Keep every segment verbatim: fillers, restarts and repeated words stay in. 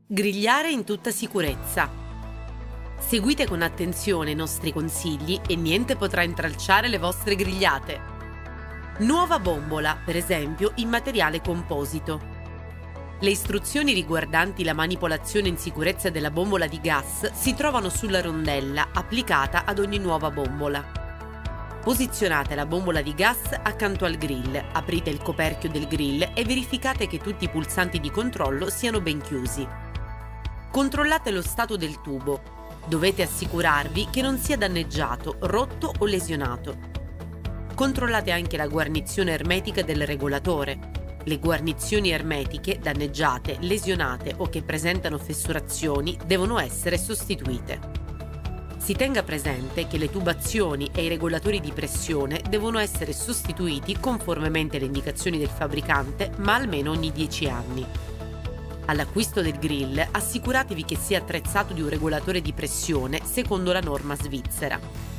Grigliare in tutta sicurezza. Seguite con attenzione i nostri consigli e niente potrà intralciare le vostre grigliate. Nuova bombola, per esempio, in materiale composito. Le istruzioni riguardanti la manipolazione in sicurezza della bombola di gas si trovano sulla rondella applicata ad ogni nuova bombola. Posizionate la bombola di gas accanto al grill, aprite il coperchio del grill e verificate che tutti i pulsanti di controllo siano ben chiusi. Controllate lo stato del tubo. Dovete assicurarvi che non sia danneggiato, rotto o lesionato. Controllate anche la guarnizione ermetica del regolatore. Le guarnizioni ermetiche danneggiate, lesionate o che presentano fessurazioni devono essere sostituite. Si tenga presente che le tubazioni e i regolatori di pressione devono essere sostituiti conformemente alle indicazioni del fabbricante, ma almeno ogni dieci anni. All'acquisto del grill assicuratevi che sia attrezzato di un regolatore di pressione secondo la norma svizzera.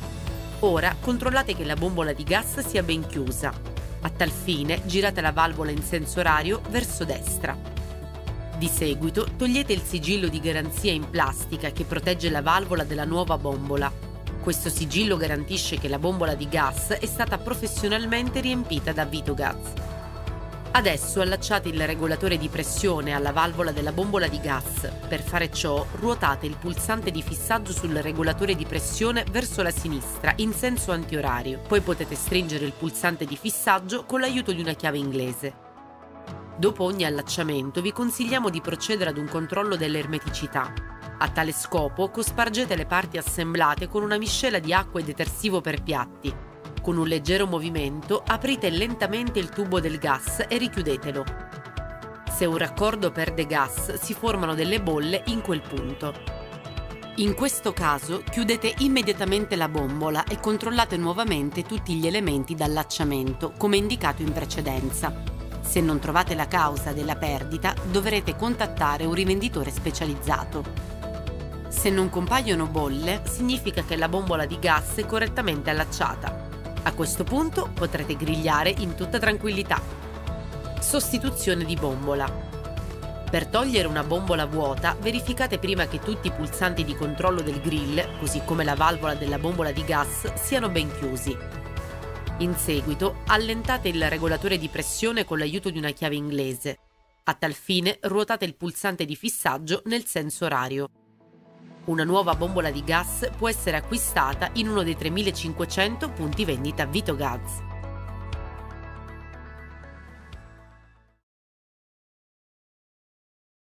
Ora controllate che la bombola di gas sia ben chiusa. A tal fine girate la valvola in senso orario verso destra. Di seguito togliete il sigillo di garanzia in plastica che protegge la valvola della nuova bombola. Questo sigillo garantisce che la bombola di gas è stata professionalmente riempita da Vitogas. Adesso allacciate il regolatore di pressione alla valvola della bombola di gas. Per fare ciò, ruotate il pulsante di fissaggio sul regolatore di pressione verso la sinistra in senso antiorario. Poi potete stringere il pulsante di fissaggio con l'aiuto di una chiave inglese. Dopo ogni allacciamento vi consigliamo di procedere ad un controllo dell'ermeticità. A tale scopo cospargete le parti assemblate con una miscela di acqua e detersivo per piatti. Con un leggero movimento aprite lentamente il tubo del gas e richiudetelo. Se un raccordo perde gas, si formano delle bolle in quel punto. In questo caso chiudete immediatamente la bombola e controllate nuovamente tutti gli elementi d'allacciamento, come indicato in precedenza. Se non trovate la causa della perdita, dovrete contattare un rivenditore specializzato. Se non compaiono bolle, significa che la bombola di gas è correttamente allacciata. A questo punto potrete grigliare in tutta tranquillità. Sostituzione di bombola. Per togliere una bombola vuota, verificate prima che tutti i pulsanti di controllo del grill, così come la valvola della bombola di gas, siano ben chiusi. In seguito, allentate il regolatore di pressione con l'aiuto di una chiave inglese. A tal fine, ruotate il pulsante di fissaggio nel senso orario. Una nuova bombola di gas può essere acquistata in uno dei tremilacinquecento punti vendita Vitogas.